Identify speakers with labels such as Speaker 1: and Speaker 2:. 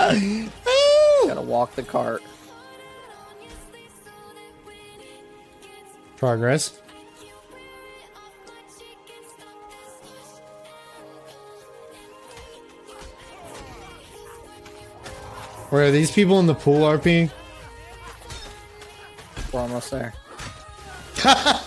Speaker 1: Gotta walk the cart.
Speaker 2: Progress. Where are these people in the pool RP?
Speaker 1: We're almost there.